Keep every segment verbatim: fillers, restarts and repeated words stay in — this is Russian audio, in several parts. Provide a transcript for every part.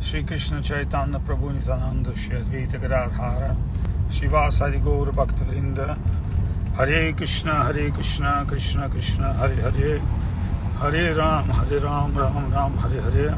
Shri Krishna Chaitanya Prabhu Nityananda Shri Advaita Gadadhara Shivasadi Gaur Bhaktavrinda Hare Krishna Hare Krishna Krishna Krishna Hare Hare Hare Ram Hare Ram Ram Ram Hare Hare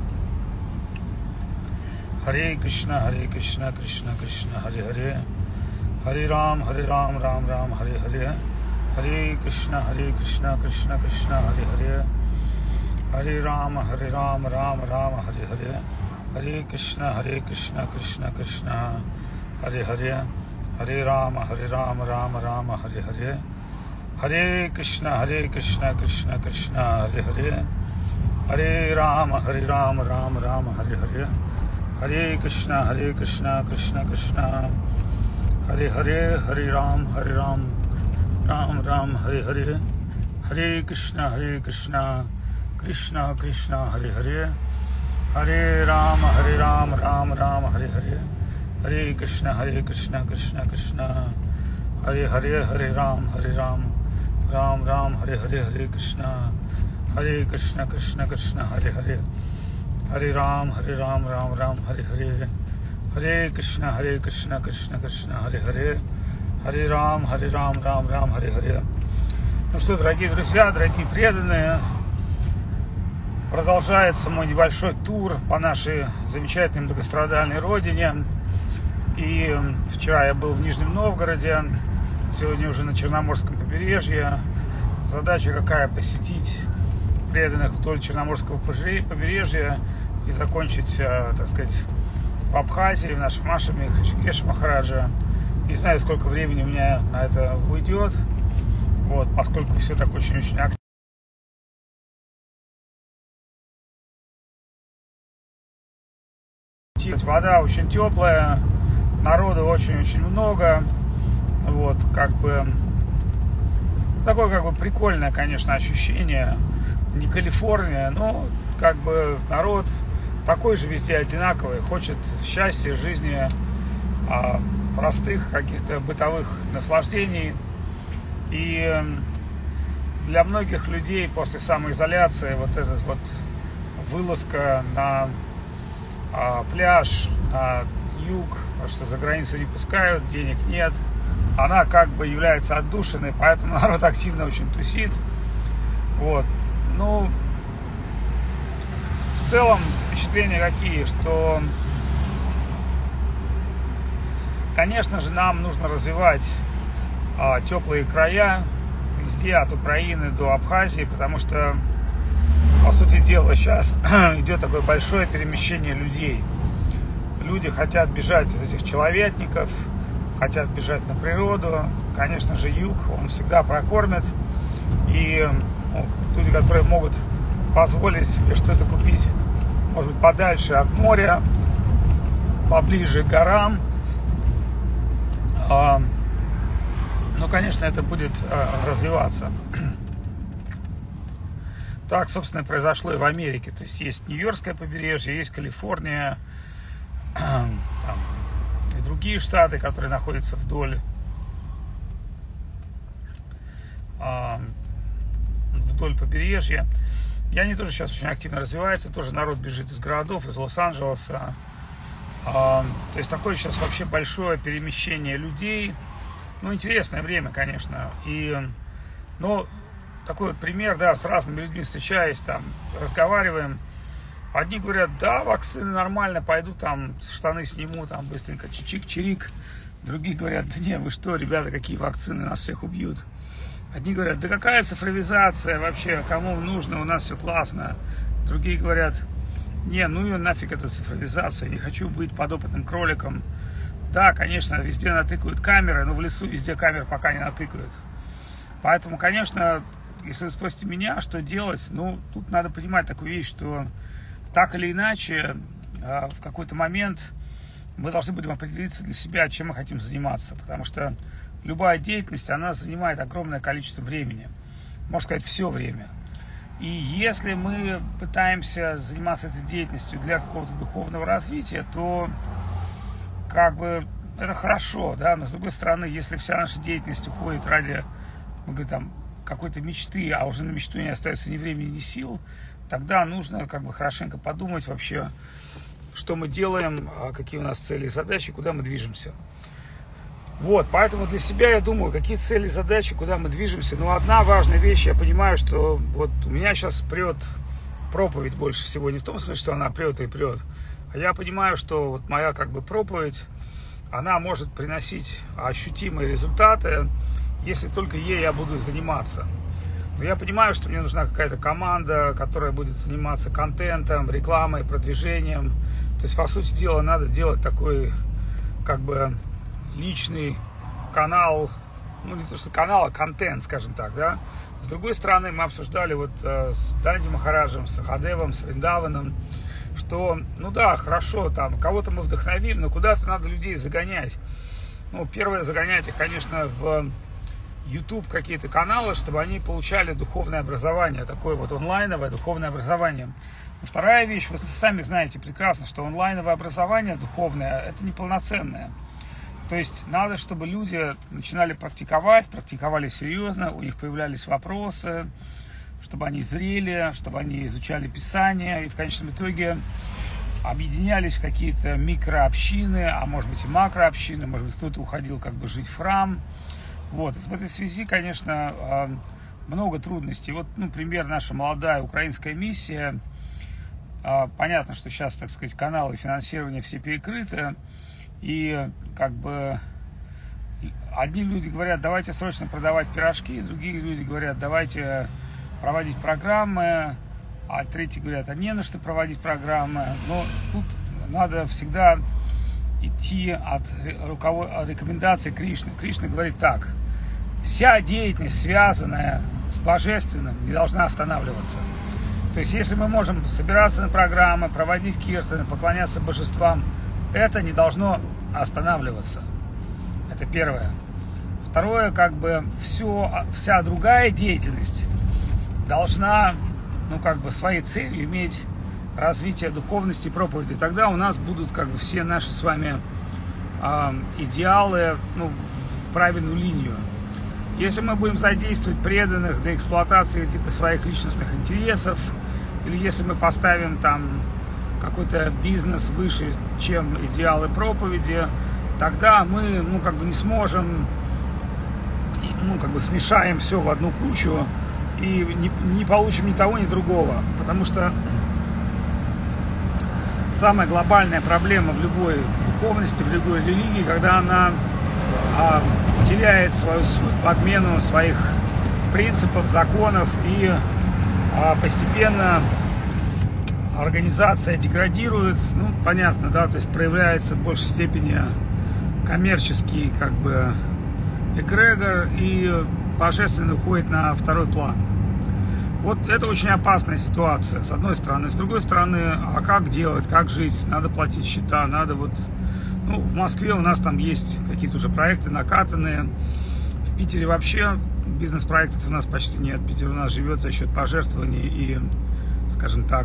Hare Krishna Hare Krishna Krishna Krishna Hare Hare Hare Ram Hare Ram Ram Ram Hare Hare Hare Krishna Hare Krishna Krishna Krishna Hare Hare Hare Ram Hare Ram Ram Ram Hare Hare Hare Krishna Hare Krishna Krishna Krishna Hare Hare Hare Ram Hare Ram Ram Ram Hare Hare Hare Krishna Hare Krishna Krishna Krishna Hare Hare Hare Ram Hare Ram Ram Ram Hare Hare Hare Krishna Hare Krishna Krishna Krishna Hare Hare Hare Ram Hare Ram Ram Ram Hare Hare Hare Krishna Hare Krishna Krishna Krishna Hare Hare Hare Ram Hare Ram Ram Ram Hare Hare Hare Krishna Hare Krishna Krishna Krishna Hare Hare Hare Ram Hare Ram Ram Ram Hare Hare Hare Krishna Hare Krishna Krishna Krishna Hare Hare Hare Ram Hare Ram Ram Ram Hare Hare Hare Krishna Hare Krishna Krishna Krishna Hare Hare Hare Ram Hare Ram Ram Ram Hare Hare. Ну что, дорогие друзья, дорогие преданные, продолжается мой небольшой тур по нашей замечательной многострадальной родине. И вчера я был в Нижнем Новгороде, сегодня уже на Черноморском побережье. Задача какая? Посетить преданных вдоль Черноморского побережья и закончить, так сказать, в Абхазии, в нашем Ашраме Хришикеш Махараджа. Не знаю, сколько времени у меня на это уйдет, вот, поскольку все так очень-очень активно. Вода очень теплая, народу очень-очень много, вот, как бы, такое, как бы, прикольное, конечно, ощущение, не Калифорния, но, как бы, народ такой же везде одинаковый, хочет счастья, жизни, а, простых каких-то бытовых наслаждений. И для многих людей после самоизоляции вот эта вот вылазка на а, пляж, на юг, потому что за границу не пускают, денег нет, она как бы является отдушиной, поэтому народ активно очень тусит. Вот. Ну, в целом впечатления какие, что, конечно же, нам нужно развивать а, теплые края везде, от Украины до Абхазии, потому что, по сути дела, сейчас идет такое большое перемещение людей. Люди хотят бежать из этих человечников, хотят бежать на природу. Конечно же, юг, он всегда прокормит. И ну, люди, которые могут позволить себе что-то купить, может быть, подальше от моря, поближе к горам, ну, конечно, это будет развиваться. Так, собственно, произошло и в Америке. То есть есть Нью-Йоркское побережье, есть Калифорния, там, и другие штаты, которые находятся вдоль вдоль побережья. И они тоже сейчас очень активно развиваются. Тоже народ бежит из городов, из Лос-Анджелеса. То есть такое сейчас вообще большое перемещение людей. Ну, интересное время, конечно. И, ну, такой вот пример, да, с разными людьми встречаясь, там, разговариваем. Одни говорят, да, вакцины нормально, пойду там штаны сниму, там, быстренько чик-чирик. Другие говорят, да не, вы что, ребята, какие вакцины, нас всех убьют. Одни говорят, да какая цифровизация вообще, кому нужно, у нас все классно. Другие говорят, не, ну и нафиг эту цифровизацию, не хочу быть подопытным кроликом. Да, конечно, везде натыкают камеры, но в лесу везде камер пока не натыкают. Поэтому, конечно, если вы спросите меня, что делать, ну, тут надо понимать такую вещь, что так или иначе, в какой-то момент мы должны будем определиться для себя, чем мы хотим заниматься. Потому что любая деятельность, она занимает огромное количество времени. Можно сказать, все время. И если мы пытаемся заниматься этой деятельностью для какого-то духовного развития, то как бы это хорошо, да, но с другой стороны, если вся наша деятельность уходит ради, мы говорим, там, какой-то мечты, а уже на мечту не остается ни времени, ни сил, тогда нужно как бы хорошенько подумать вообще, что мы делаем, какие у нас цели и задачи, куда мы движемся. Вот, поэтому для себя я думаю, какие цели и задачи, куда мы движемся. Но одна важная вещь, я понимаю, что вот у меня сейчас прет проповедь больше всего, не в том смысле, что она прет и прет, а я понимаю, что вот моя как бы проповедь, она может приносить ощутимые результаты, если только ей я буду заниматься. Но я понимаю, что мне нужна какая-то команда, которая будет заниматься контентом, рекламой, продвижением. То есть, по сути дела, надо делать такой, как бы, личный канал, ну, не то что канал, а контент, скажем так, да. С другой стороны, мы обсуждали вот э, с Данди Махараджем, с Сахадевом, с Вриндаваном, что, ну да, хорошо, там, кого-то мы вдохновим, но куда-то надо людей загонять. Ну, первое, загонять их, конечно, в YouTube какие-то каналы, чтобы они получали духовное образование, такое вот онлайновое духовное образование. И вторая вещь, вы сами знаете прекрасно, что онлайновое образование духовное, это неполноценное. То есть надо, чтобы люди начинали практиковать, практиковали серьезно, у них появлялись вопросы, чтобы они зрели, чтобы они изучали Писание, и в конечном итоге объединялись в какие-то микрообщины, а может быть и макрообщины, может быть кто-то уходил как бы жить в храм. Вот. В этой связи, конечно, много трудностей. Вот, ну, пример, наша молодая украинская миссия. Понятно, что сейчас, так сказать, каналы финансирования все перекрыты. И как бы одни люди говорят, давайте срочно продавать пирожки, другие люди говорят, давайте проводить программы, а третьи говорят, а не на что проводить программы. Но тут надо всегда идти от рекомендаций Кришны. Кришна говорит так: вся деятельность, связанная с божественным, не должна останавливаться. То есть, если мы можем собираться на программы, проводить киртаны, поклоняться божествам, это не должно останавливаться. Это первое. Второе, как бы все, вся другая деятельность должна, ну, как бы своей целью иметь развитие духовности и проповеди. Тогда у нас будут как бы все наши с вами э, идеалы, ну, в правильную линию. Если мы будем задействовать преданных для эксплуатации каких-то своих личностных интересов, или если мы поставим там какой-то бизнес выше, чем идеалы проповеди, тогда мы, ну, как бы не сможем, ну, как бы смешаем все в одну кучу и не, не получим ни того, ни другого. Потому что самая глобальная проблема в любой духовности, в любой религии, когда она а, теряет свою суть, подмену своих принципов, законов, и а, постепенно организация деградирует, ну, понятно, да, то есть проявляется в большей степени коммерческий, как бы, эгрегор, и божественный уходит на второй план. Вот это очень опасная ситуация, с одной стороны. С другой стороны, а как делать, как жить? Надо платить счета, надо вот... Ну, в Москве у нас там есть какие-то уже проекты накатанные. В Питере вообще бизнес-проектов у нас почти нет. Питер у нас живет за счет пожертвований и, скажем так,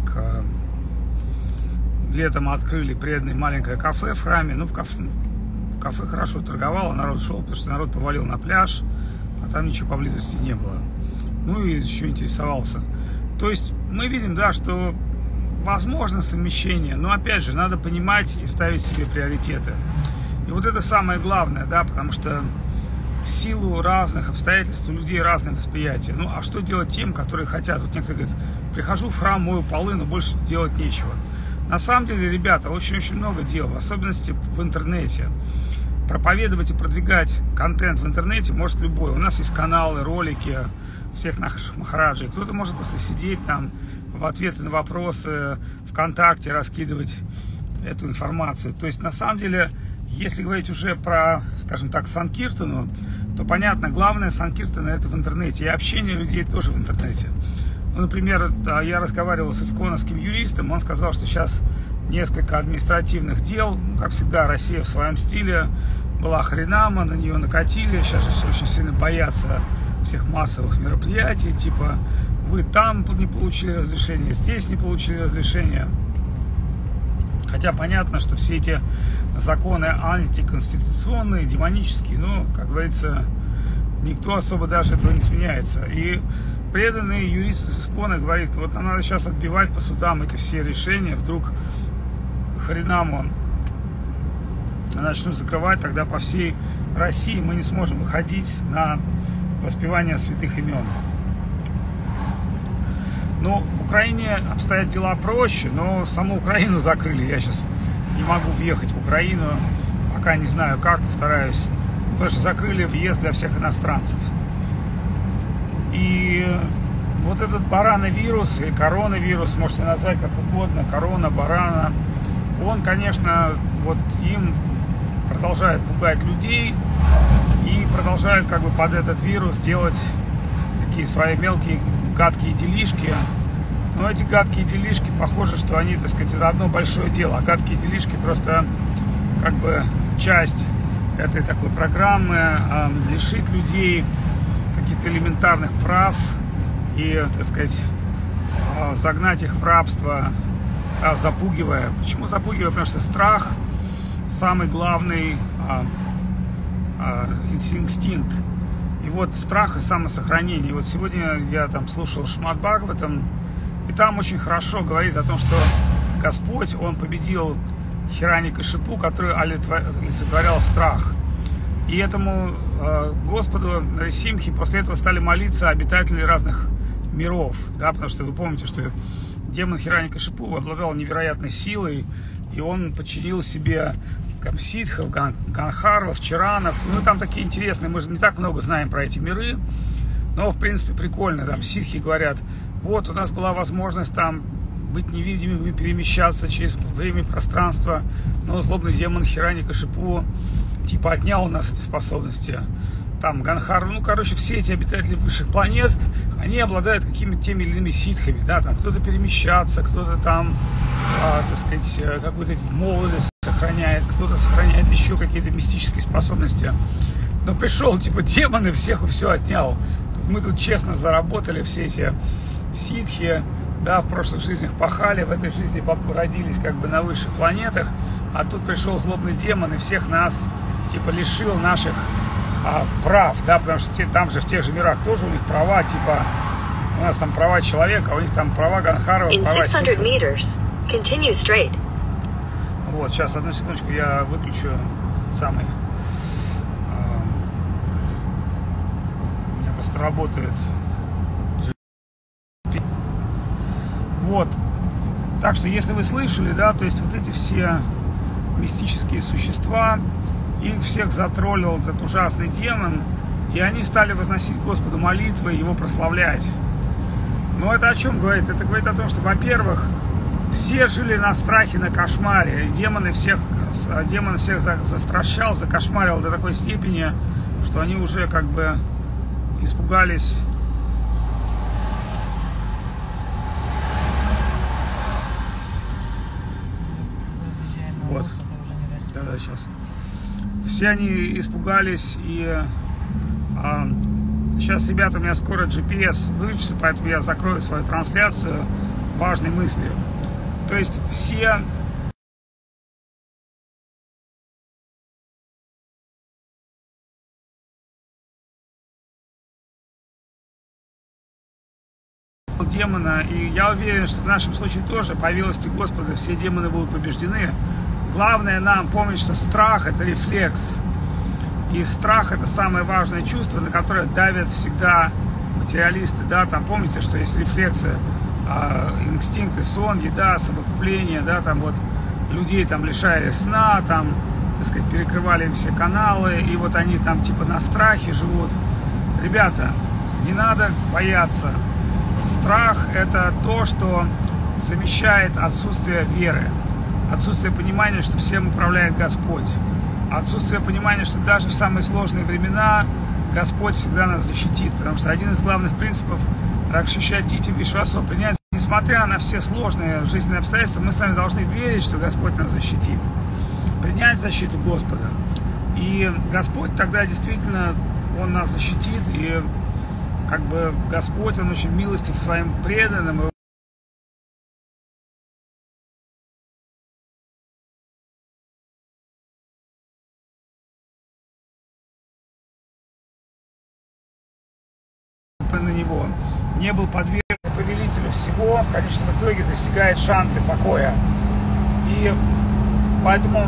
летом открыли преданное маленькое кафе в храме. Ну, в кафе, в кафе хорошо торговало, народ шел, потому что народ повалил на пляж, а там ничего поблизости не было. Ну и еще интересовался. То есть мы видим, да, что возможно совмещение, но опять же надо понимать и ставить себе приоритеты. И вот это самое главное, да, потому что в силу разных обстоятельств у людей разное восприятие. Ну а что делать тем, которые хотят? Вот некоторые говорят, прихожу в храм, мою полы, но больше делать нечего. На самом деле, ребята, очень-очень много дел, в особенности в интернете. Проповедовать и продвигать контент в интернете может любой. У нас есть каналы, ролики всех наших махараджей. Кто-то может просто сидеть там в ответы на вопросы ВКонтакте, раскидывать эту информацию. То есть, на самом деле, если говорить уже про, скажем так, санкиртану, то понятно, главное санкиртана это в интернете. И общение людей тоже в интернете. Ну, например, я разговаривал с исконовским юристом, он сказал, что сейчас несколько административных дел, как всегда, Россия в своем стиле, была хренама, на нее накатили, сейчас же все очень сильно боятся всех массовых мероприятий, типа вы там не получили разрешение, здесь не получили разрешение. Хотя понятно, что все эти законы антиконституционные, демонические, но, как говорится, никто особо даже этого не сменяется. И преданные юристы с искона говорит, вот нам надо сейчас отбивать по судам эти все решения, вдруг хренам он начнут закрывать, тогда по всей России мы не сможем выходить на воспевание святых имен. Ну, в Украине обстоят дела проще, но саму Украину закрыли. Я сейчас не могу въехать в Украину, пока не знаю как, постараюсь. Потому что закрыли въезд для всех иностранцев. И вот этот барановирус, или коронавирус, можете назвать как угодно, корона, барана, он, конечно, вот им продолжает пугать людей и продолжает как бы под этот вирус делать такие свои мелкие гадкие делишки. Но эти гадкие делишки, похоже, что они, так сказать, это одно большое дело. А гадкие делишки просто как бы часть этой такой программы э, лишить людей каких-то элементарных прав и, так сказать, э, загнать их в рабство, э, запугивая. Почему запугивая? Потому что страх самый главный э, э, инстинкт. И вот страх и самосохранение. И вот сегодня я там слушал Шримад Бхагаватам, и там очень хорошо говорит о том, что Господь, Он победил Хирани-Кашипу, который олицетворял страх. И этому э, Господу Нарисимхи после этого стали молиться обитатели разных миров. Да, потому что вы помните, что демон Хирани-Кашипу обладал невероятной силой, и он подчинил себе ситхов, ганхарвов, чаранов. Ну, там такие интересные, мы же не так много знаем про эти миры, но, в принципе, прикольно. Там ситхи говорят, вот, у нас была возможность там быть невидимыми, перемещаться через время и пространство, но злобный демон Хирани-Кашипу типа отнял у нас эти способности. Там Ганхар, ну, короче, все эти обитатели высших планет, они обладают какими-то теми или иными ситхами, да, там кто-то перемещаться, кто-то там, а, так сказать, какую-то молодость сохраняет, кто-то сохраняет еще какие-то мистические способности. Но пришел, типа, демон и всех и все отнял. Мы тут честно заработали все эти ситхи, да, в прошлых жизнях пахали, в этой жизни родились как бы на высших планетах, а тут пришел злобный демон и всех нас, типа, лишил наших а, прав, да, потому что те, там же в тех же мирах тоже у них права, типа, у нас там права человека, а у них там права Ганхарова, права ситхов. Вот, сейчас, одну секундочку, я выключу самый, а, у меня просто работает. Вот, так что, если вы слышали, да, то есть вот эти все мистические существа, их всех затроллил этот ужасный демон, и они стали возносить Господу молитвы, его прославлять. Но это о чем говорит? Это говорит о том, что, во-первых, все жили на страхе, на кошмаре, и демоны всех, демон всех застращал, закошмарил до такой степени, что они уже как бы испугались. Вот. Да, да, сейчас. Все они испугались, и а, сейчас, ребята, у меня скоро джи пи эс выключится, поэтому я закрою свою трансляцию важной мыслью. То есть все демона, и я уверен, что в нашем случае тоже по милости Господа все демоны будут побеждены. Главное нам помнить, что страх – это рефлекс. И страх – это самое важное чувство, на которое давят всегда материалисты. Да? Там помните, что есть рефлексы, э, инстинкты, сон, еда, совокупление. Да? Там вот людей там лишали сна, там, так сказать, перекрывали им все каналы. И вот они там типа на страхе живут. Ребята, не надо бояться. Страх – это то, что замещает отсутствие веры. Отсутствие понимания, что всем управляет Господь. Отсутствие понимания, что даже в самые сложные времена Господь всегда нас защитит. Потому что один из главных принципов Ракшишатити Вишвасо принять, несмотря на все сложные жизненные обстоятельства, мы с вами должны верить, что Господь нас защитит. Принять защиту Господа. И Господь тогда действительно, Он нас защитит. И как бы Господь, Он очень милостив своим преданным. На него не был подвержен повелителю всего, в конечном итоге достигает шанты, покоя. И Поэтому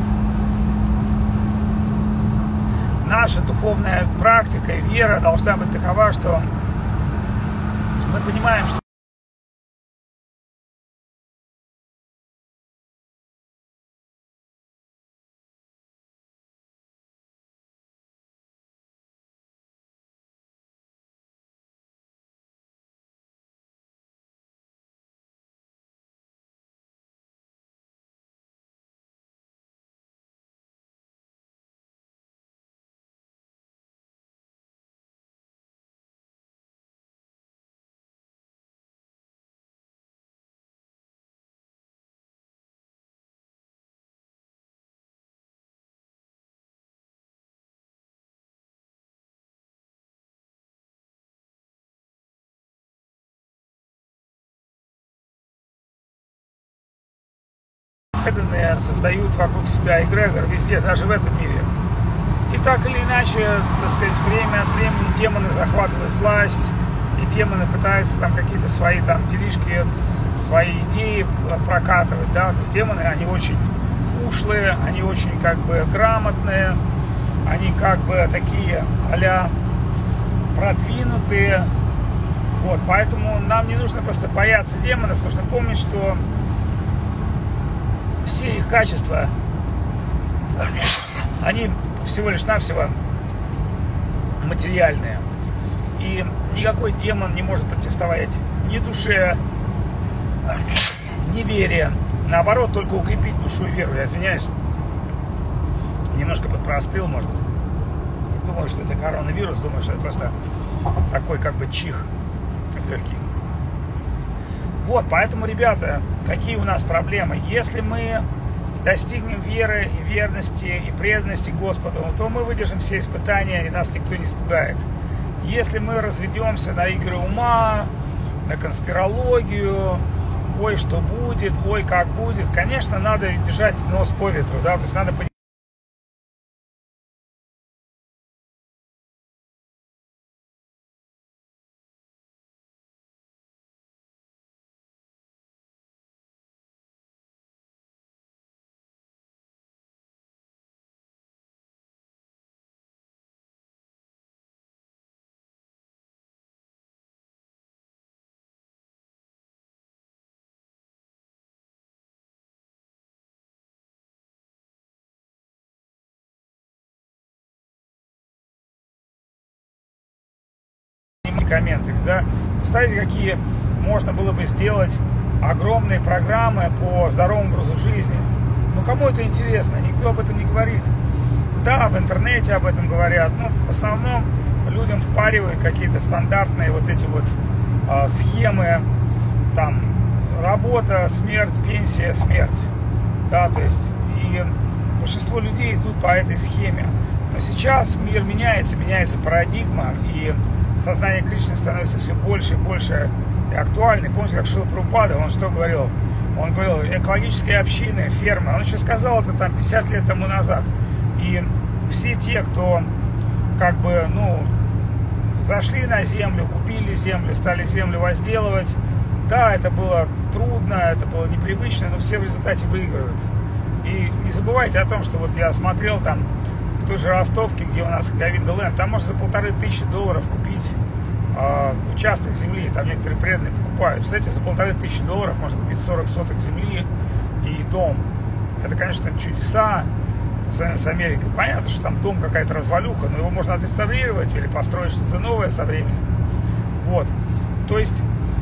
наша духовная практика и вера должна быть такова, что мы понимаем, что преданные создают вокруг себя эгрегор везде, даже в этом мире. И так или иначе, так сказать, время от времени демоны захватывают власть, и демоны пытаются там какие-то свои там делишки, свои идеи прокатывать, да, то есть демоны, они очень ушлые, они очень как бы грамотные, они как бы такие а-ля продвинутые, вот, поэтому нам не нужно просто бояться демонов, нужно помнить, что все их качества, они всего лишь навсего материальные. И никакой демон не может противостоять ни душе, ни вере. Наоборот, только укрепить душу и веру. Я извиняюсь, немножко подпростыл, может быть. Думаю, что это коронавирус, думаю, что это просто такой как бы чих легкий. Вот, поэтому, ребята, какие у нас проблемы? Если мы достигнем веры и верности и преданности Господу, то мы выдержим все испытания, и нас никто не испугает. Если мы разведемся на игры ума, на конспирологию, ой, что будет, ой, как будет, конечно, надо держать нос по ветру, да, то есть надо понимать, комментами, да. Представляете, какие можно было бы сделать огромные программы по здоровому образу жизни. Ну, кому это интересно? Никто об этом не говорит. Да, в интернете об этом говорят, но в основном людям впаривают какие-то стандартные вот эти вот а, схемы, там, работа, смерть, пенсия, смерть. Да, то есть, и большинство людей идут по этой схеме. Но сейчас мир меняется, меняется парадигма, и сознание Кришны становится все больше и больше актуальным. Помните, как Шрила Прабхупада, он что говорил? Он говорил, экологические общины, фермы. Он еще сказал это там пятьдесят лет тому назад. И все те, кто как бы, ну, зашли на землю, купили землю, стали землю возделывать, да, это было трудно, это было непривычно, но все в результате выигрывают. И не забывайте о том, что вот я смотрел там в той же Ростовке, где у нас Говинда Ленд, там можно за полторы тысячи долларов купить э, участок земли, там некоторые преданные покупают. Кстати, за полторы тысячи долларов можно купить сорок соток земли и дом. Это, конечно, чудеса с Америкой. Понятно, что там дом какая-то развалюха, но его можно отреставрировать или построить что-то новое со временем. Вот. То есть,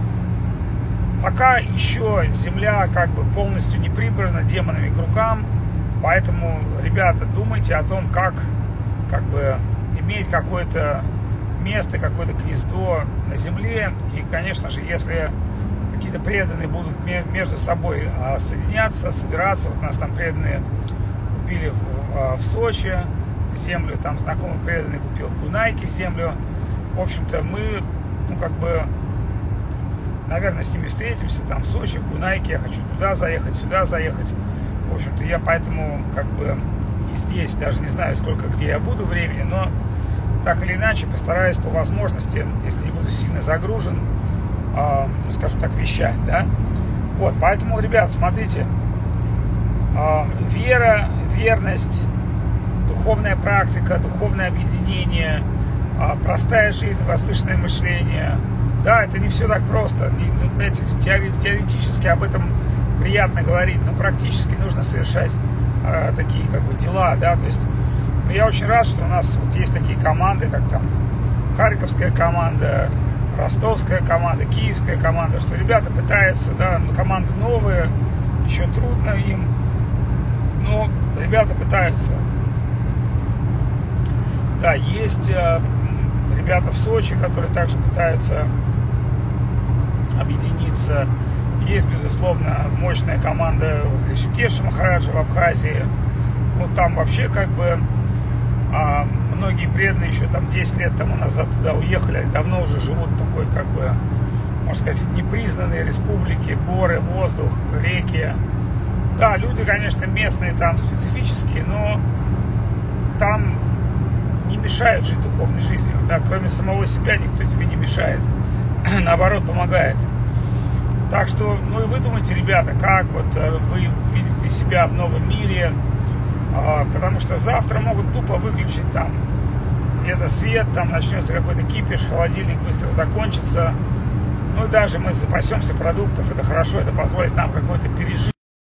пока еще земля как бы полностью не прибрана демонами к рукам, поэтому, ребята, думайте о том, как, как бы иметь какое-то место, какое-то гнездо на земле. И, конечно же, если какие-то преданные будут между собой соединяться, собираться, вот у нас там преданные купили в, в Сочи землю, там знакомый преданный купил в Гунайке землю. В общем-то, мы, ну, как бы, наверное, с ними встретимся там в Сочи, в Гунайке. Я хочу туда заехать, сюда заехать. В общем-то, я поэтому как бы и здесь даже не знаю, сколько где я буду времени, но так или иначе постараюсь по возможности, если не буду сильно загружен, э, ну, скажем так, вещать, да. Вот, поэтому, ребят, смотрите, Вера, верность, духовная практика, духовное объединение, простая жизнь, возвышенное мышление. Да, это не все так просто. Понимаете, теоретически об этом приятно говорить, но практически нужно совершать э, такие как бы дела, да, то есть я очень рад, что у нас вот есть такие команды, как там Харьковская команда, Ростовская команда, Киевская команда, что ребята пытаются, да, команды новые, еще трудно им, но ребята пытаются. Да, есть э, ребята в Сочи, которые также пытаются объединиться. Есть, безусловно, мощная команда Ришикеша Махараджа в Абхазии. Ну, там вообще как бы а, многие преданные еще там десять лет тому назад туда уехали, давно уже живут в такой, как бы, можно сказать, непризнанной республике, горы, воздух, реки. Да, люди, конечно, местные там специфические, но там не мешают жить духовной жизнью. Да, кроме самого себя никто тебе не мешает. Наоборот, помогает. Так что, ну и вы думайте, ребята, как вот вы видите себя в новом мире, потому что завтра могут тупо выключить там где-то свет, там начнется какой-то кипиш, холодильник быстро закончится. Ну и даже мы запасемся продуктов, это хорошо, это позволит нам какой-то пережить.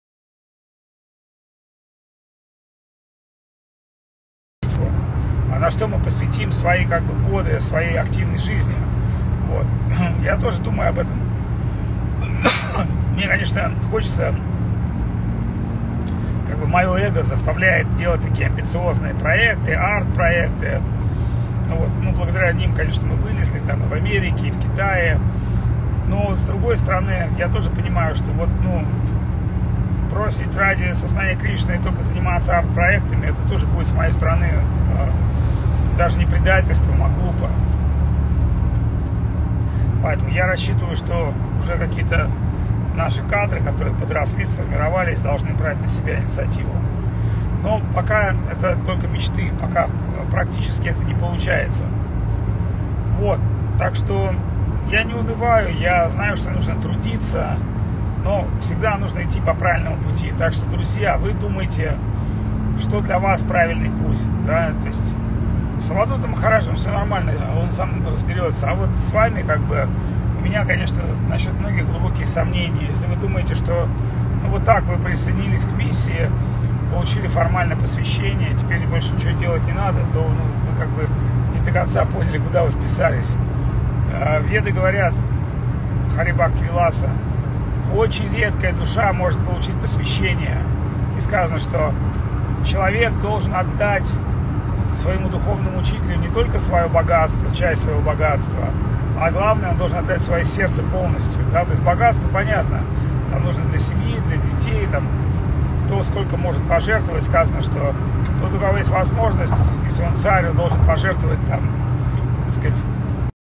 А на что мы посвятим свои как бы годы, своей активной жизни. Вот. Я тоже думаю об этом. Мне, конечно, хочется, как бы мое эго заставляет делать такие амбициозные проекты, арт-проекты. Ну, вот, ну, благодаря ним, конечно, мы вылезли там и в Америке, и в Китае. Но, с другой стороны, я тоже понимаю, что вот, ну, бросить ради сознания Кришны и только заниматься арт-проектами, это тоже будет с моей стороны даже не предательством, а глупо. Поэтому я рассчитываю, что уже какие-то наши кадры, которые подросли, сформировались, должны брать на себя инициативу. Но пока это только мечты, пока практически это не получается. Вот. Так что я не унываю, я знаю, что нужно трудиться, но всегда нужно идти по правильному пути. Так что, друзья, вы думаете, что для вас правильный путь, да, то есть с Авадутом Махараджем все нормально, он сам разберется. А вот с вами, как бы, у меня, конечно, насчет многих глубокие сомнения. Если вы думаете, что ну, вот так вы присоединились к миссии, получили формальное посвящение, теперь больше ничего делать не надо, то ну, вы как бы не до конца поняли, куда вы вписались. А Веды говорят, Хари Бхакти Виласа, очень редкая душа может получить посвящение. И сказано, что человек должен отдать своему духовному учителю не только свое богатство, часть своего богатства, а главное, он должен отдать свое сердце полностью. Да? То есть богатство, понятно, там нужно для семьи, для детей, там, кто сколько может пожертвовать. Сказано, что тот, у кого есть возможность, если он царь, он должен пожертвовать там, так сказать,